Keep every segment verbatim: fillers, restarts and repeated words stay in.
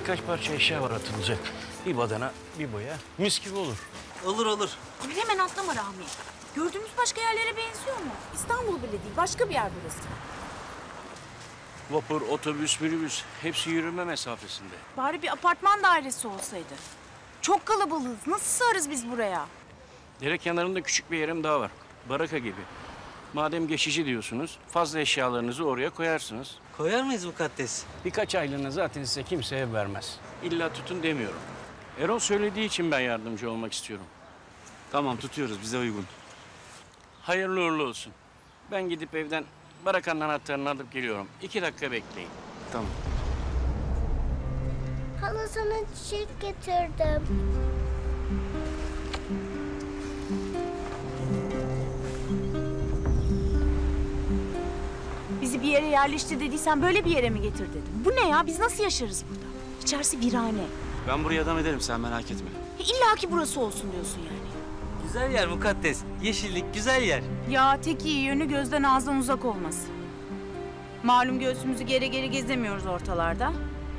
birkaç parça eşya var atılacak. Bir badana, bir boya. Mis gibi olur. Olur olur. Emir hemen atlama Rahmi. Gördüğümüz başka yerlere benziyor mu? İstanbul bile değil, başka bir yer burası. Vapur, otobüs, minibüs hepsi yürüme mesafesinde. Bari bir apartman dairesi olsaydı. Çok kalabalığız. Nasıl sığarız biz buraya? Dere kenarında küçük bir yerim daha var. Baraka gibi. Madem geçici diyorsunuz, fazla eşyalarınızı oraya koyarsınız. Koyar mıyız mukaddes? Birkaç aylığına zaten size kimse ev vermez. İlla tutun demiyorum. Erol söylediği için ben yardımcı olmak istiyorum. Tamam tutuyoruz bize uygun. Hayırlı uğurlu olsun. Ben gidip evden barakanın anahtarını alıp geliyorum. İki dakika bekleyin. Tamam. Hala sana çiçek getirdim. Bizi bir yere yerleştir dediysen böyle bir yere mi getir dedim. Bu ne ya? Biz nasıl yaşarız burada? İçerisi virane. Ben buraya adam ederim sen merak etme. İlla ki burası olsun diyorsun yani. Güzel yer mukaddes. Yeşillik güzel yer. Ya tek iyi yönü gözden ağızdan uzak olması. Malum göğsümüzü geri geri gezemiyoruz ortalarda.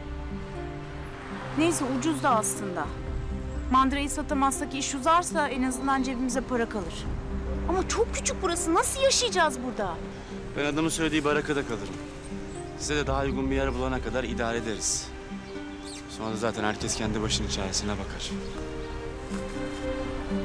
Neyse ucuz da aslında. Mandrayı satamazsak iş uzarsa en azından cebimize para kalır. Ama çok küçük burası. Nasıl yaşayacağız burada? Ben adamın söylediği barakada kalırım. Size de daha uygun bir yer bulana kadar idare ederiz. Sonra da zaten herkes kendi başının çaresine bakar.